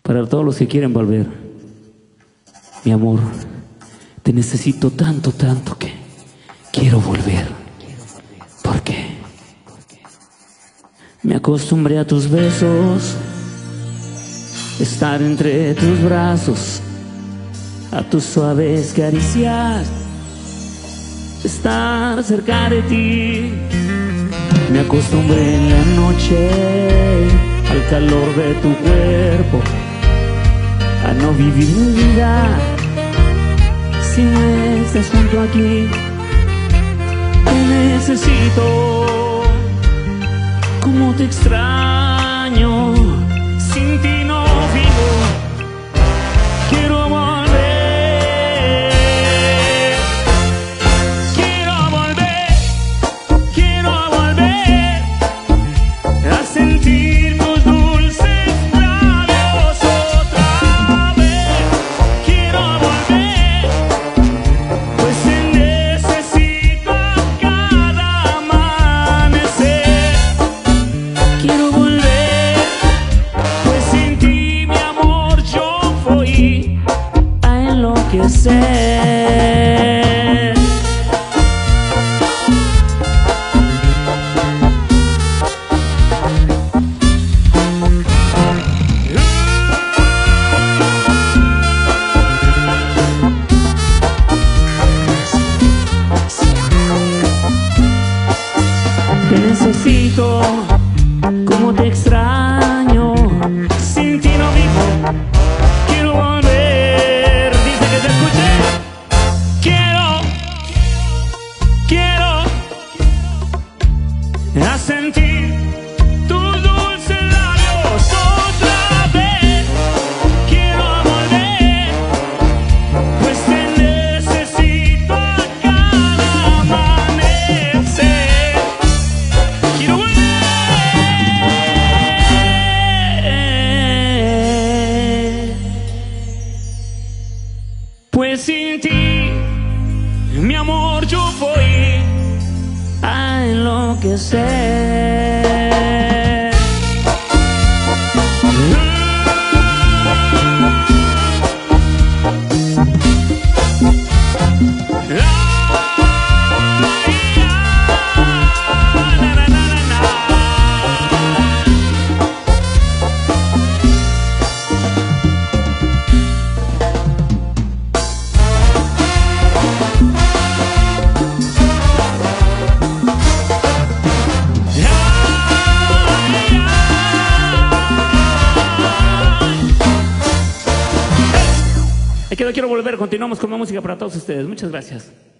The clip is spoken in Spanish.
Para todos los que quieren volver, mi amor, te necesito tanto, tanto que quiero volver. ¿Por qué? Me acostumbré a tus besos, estar entre tus brazos, a tus suaves caricias, estar cerca de ti. Me acostumbré en la noche al calor de tu cuerpo, a no vivir mi vida si no estás junto aquí. Te necesito, como te extraño, sin ti no vivo. Quiero volver, quiero volver, quiero volver a sentir tus dulces labios otra vez. Quiero volver, pues te necesito a cada amanecer. Quiero volver, pues sin ti, mi amor, yo voy a enloquecer. Te necesito, como te extraño, sin ti no vivo. Quiero volver, dice que te escuché. Quiero a sentir tus dulces labios otra vez. Quiero volver, pues te necesito a cada amanecer. Quiero volver, pues sin ti, mi amor, yo voy a enloquecer. Quiero volver, continuamos con más música para todos ustedes. Muchas gracias.